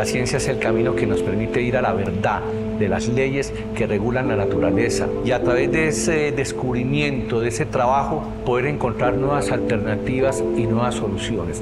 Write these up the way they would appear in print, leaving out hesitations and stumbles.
La ciencia es el camino que nos permite ir a la verdad de las leyes que regulan la naturaleza y a través de ese descubrimiento, de ese trabajo, poder encontrar nuevas alternativas y nuevas soluciones.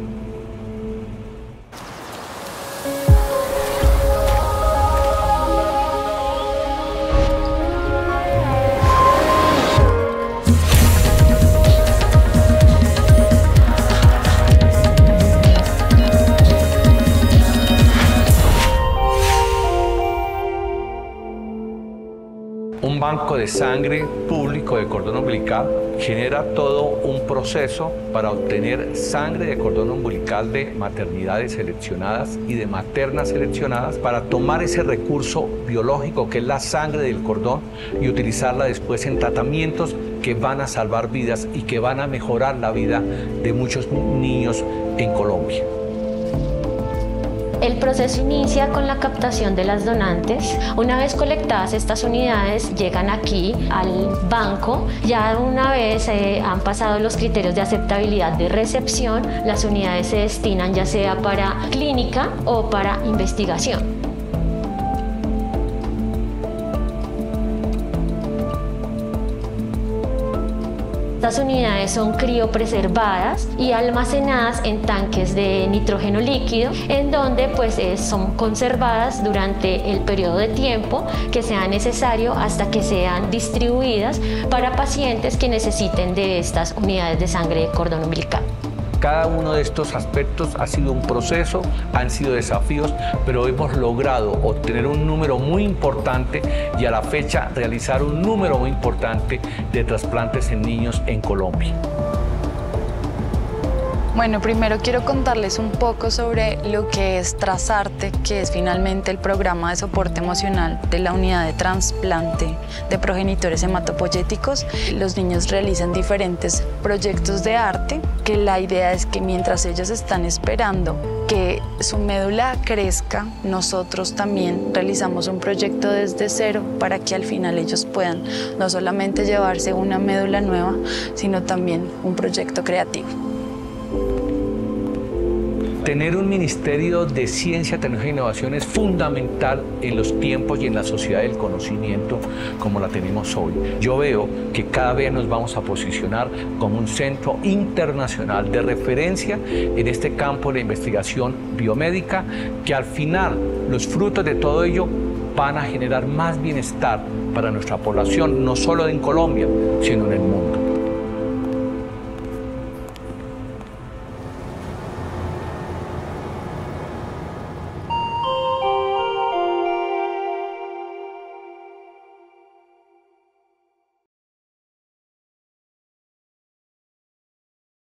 Un banco de sangre público de cordón umbilical genera todo un proceso para obtener sangre de cordón umbilical de maternidades seleccionadas y de maternas seleccionadas para tomar ese recurso biológico que es la sangre del cordón y utilizarla después en tratamientos que van a salvar vidas y que van a mejorar la vida de muchos niños en Colombia. El proceso inicia con la captación de las donantes. Una vez colectadas estas unidades, llegan aquí al banco. Ya una vez han pasado los criterios de aceptabilidad de recepción, las unidades se destinan ya sea para clínica o para investigación. Estas unidades son criopreservadas y almacenadas en tanques de nitrógeno líquido, en donde son conservadas durante el periodo de tiempo que sea necesario hasta que sean distribuidas para pacientes que necesiten de estas unidades de sangre de cordón umbilical. Cada uno de estos aspectos ha sido un proceso, han sido desafíos, pero hemos logrado obtener un número muy importante y a la fecha realizar un número muy importante de trasplantes en niños en Colombia. Bueno, primero quiero contarles un poco sobre lo que es Trazarte, que es finalmente el programa de soporte emocional de la unidad de trasplante de progenitores hematopoyéticos. Los niños realizan diferentes proyectos de arte, que la idea es que mientras ellos están esperando que su médula crezca, nosotros también realizamos un proyecto desde cero para que al final ellos puedan no solamente llevarse una médula nueva, sino también un proyecto creativo. Tener un Ministerio de Ciencia, Tecnología e Innovación es fundamental en los tiempos y en la sociedad del conocimiento como la tenemos hoy. Yo veo que cada vez nos vamos a posicionar como un centro internacional de referencia en este campo de la investigación biomédica, que al final los frutos de todo ello van a generar más bienestar para nuestra población, no solo en Colombia, sino en el mundo.